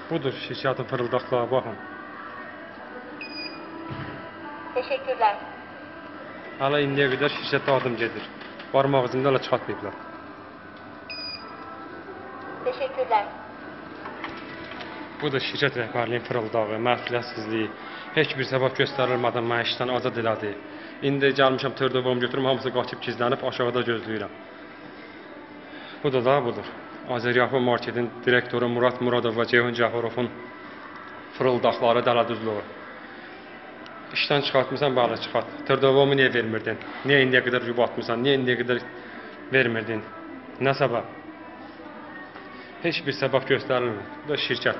Budur şirkətin fırıldaqları, baxın. Teşekkürler. Hala indiyə qədər şirkətə adım gedir. Barmaq izində hala çıxartmayıblar. Teşekkürler. Budur şirkət rəhbərliyin fırıldağı, məsuliyyətsizliyi, heç bir səbəb göstərilmədən mənə işdən azad elədi. İndi gəlmişəm tırdovumu götürüm, hamısı qaçıb gizlənib aşağıda gözləyirəm. Budur da, budur. Azəryaxı marketin direktoru Murad Muradov və Ceyhun Cəfərovun fırıldaqları dələduzluğu. İşdən çıxartmısan, bəli çıxart. Tırdovumu niyə vermirdin? Niyə indiyə qədər yuba atmısan? Niyə indiyə qədər vermirdin? Nə səbəb? Heç bir səbəb göstərilmir. Bu da şirkət.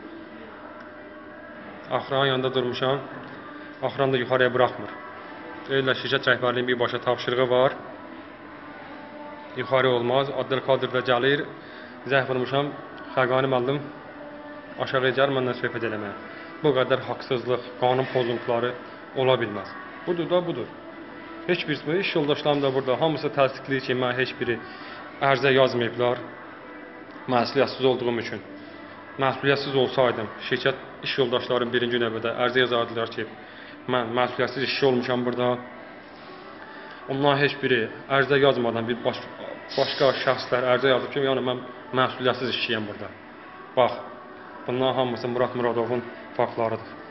Axıranın yanında durmuşam. Axıran da yuxarıya buraxmır. Deyirlər, şirkət rəhbərliyin birbaşa tapşırığı var. Yuxarı olmaz. Abdülkadir də gəlir. Zəh vurmuşam. Xəqani müəllim aşağıya gəlir, məndən söhbət eləməyə. Bu qədər haqsızlıq, qanun pozuntuları ola bilməz. Budur da, budur. Heç bir iş yoldaşlarım da burada. Hamısı təsdiqləyir ki, mən heç biri ərzə yazmayıblar. Məsuliyyətsiz olduğum üçün. Məsuliyyətsiz olsaydım, şirkət iş yoldaşlarım birinci növbədə ərzə yazardılar ki, mən məsuliyyətsiz işçi olmuşam burada. Ondan heç biri ərzə yazmadan bir başqa şəxslər ərzə yazıb ki, yəni mən məsuliyyətsiz işçiyəm burada. Bax, bunların hamısı Murad Muradovun faktlarıdır.